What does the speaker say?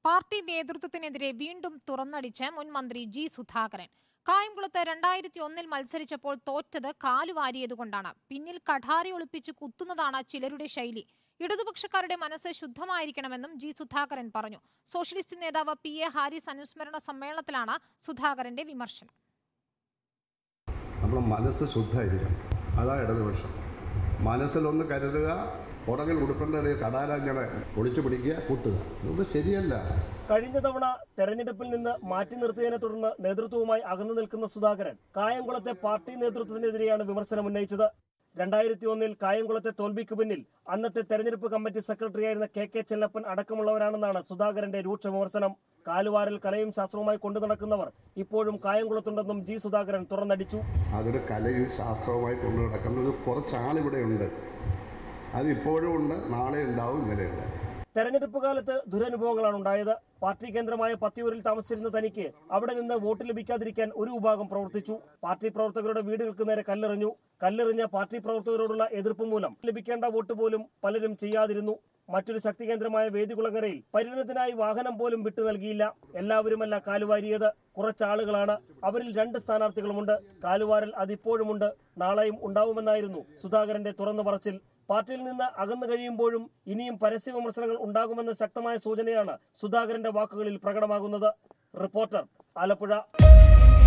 Party നേതൃത്വത്തിനെതിരെ വീണ്ടും തുറന്നടിച്ച് മുൻ മന്ത്രി ജി സുധാകരൻ. കായംകുളത്ത് 2001 മത്സരിച്ചപ്പോൾ തോറ്റത് കാലുവാരിയതുകൊണ്ടാണ്. പിന്നിൽ കഠാരി ഒളിപ്പിച്ച് കുത്തുന്നതാണ് ചിലരുടെ ശൈലി. ഇടതുപക്ഷക്കാരുടെ മനസ്സ് ശുദ്ധമായിരിക്കണമെന്നും ജി സുധാകരൻ പറഞ്ഞു. സോഷ്യലിസ്റ്റ് നേതാവ് PA ഹാരിസ് അനുസ്മരണ സമ്മേളനത്തിലാണ് സുധാകരന്റെ വിമർശനം. നമ്മുടെ മനസ്സ് ശുദ്ധമായിരിക്കണം, അതാ ഇടതുപക്ഷം. മനസ്സിലൊന്ന് കരുതുക, പുറകിൽ ഉടുപ്പിൻ്റെ കടാലങ്ങനെ ഒളിച്ചു പിടിക്കുക, കൂട്ടുക. ഇത് ശരിയല്ല. കഴിഞ്ഞ തവണ തെരഞ്ഞെടുപ്പിൽ നിന്ന് മാറ്റി നിർത്തിയതിനെ തുടർന്ന് നേതൃത്വവുമായി അകന്നു നിൽക്കുന്ന സുധാകരൻ കായംകുളത്തെ പാർട്ടി നേതൃത്വത്തിനെതിരെയാണ് വിമർശനം ഉന്നയിച്ചത്. 2001 കായംകുളത്തെ തോൽവിക്ക് പിന്നിൽ അന്നത്തെ തെരഞ്ഞെടുപ്പ് കമ്മിറ്റി സെക്രട്ടറിയായിരുന്ന KK ചെല്ലപ്പൻ അടക്കമുള്ളവരാണെന്നാണ് സുധാകരന്റെ രൂക്ഷ വിമർശനം. കാലുവാരൽ കലയും ശാസ്ത്രവുമായി കൊണ്ടു നടക്കുന്നവർ ഇപ്പോഴും കായംകുളത്തുണ്ടെന്നും ജി സുധാകരൻ തുറന്നടിച്ചു. അതൊരു കലയും ശാസ്ത്രവുമായി കൊണ്ടു നടക്കുന്നത് കുറച്ചാളിവിടെ ഉണ്ട്. അതിപ്പോഴും ഉണ്ട്, നാളെ ഉണ്ടാവും, ഇന്നലെയുണ്ട്. തെരഞ്ഞെടുപ്പ് കാലത്ത് ദുരനുഭവങ്ങളാണ് ഉണ്ടായത്. പാർട്ടി കേന്ദ്രമായ പത്തിയൂരിൽ താമസിച്ചിരുന്ന തനിക്ക് അവിടെ നിന്ന് വോട്ട് ലഭിക്കാതിരിക്കാൻ ഒരു വിഭാഗം പ്രവർത്തിച്ചു. പാർട്ടി പ്രവർത്തകരുടെ വീടുകൾക്ക് നേരെ കല്ലെറിഞ്ഞ പാർട്ടി പ്രവർത്തകരോടുള്ള എതിർപ്പ് മൂലം ലഭിക്കേണ്ട വോട്ട് പോലും പലരും ചെയ്യാതിരുന്നു. മറ്റൊരു ശക്തി കേന്ദ്രമായ വേദികുളങ്ങരയിൽ പര്യടനത്തിനായി വാഹനം പോലും വിട്ടു നൽകിയില്ല. എല്ലാവരുമല്ല കാലുവാരിയത്, കുറച്ചാളുകളാണ്. അവരിൽ 2 സ്ഥാനാർത്ഥികളുമുണ്ട്. കാലുവാരൽ അതിപ്പോഴുമുണ്ട്, നാളെയും ഉണ്ടാവുമെന്നായിരുന്നു സുധാകരന്റെ തുറന്നു പറച്ചിൽ. പാർട്ടിയിൽ നിന്ന് അകന്നു കഴിയുമ്പോഴും ഇനിയും പരസ്യ വിമർശനങ്ങൾ ഉണ്ടാകുമെന്ന ശക്തമായ സൂചനയാണ് സുധാകരന്റെ വാക്കുകളിൽ പ്രകടമാകുന്നത്. റിപ്പോർട്ടർ, ആലപ്പുഴ.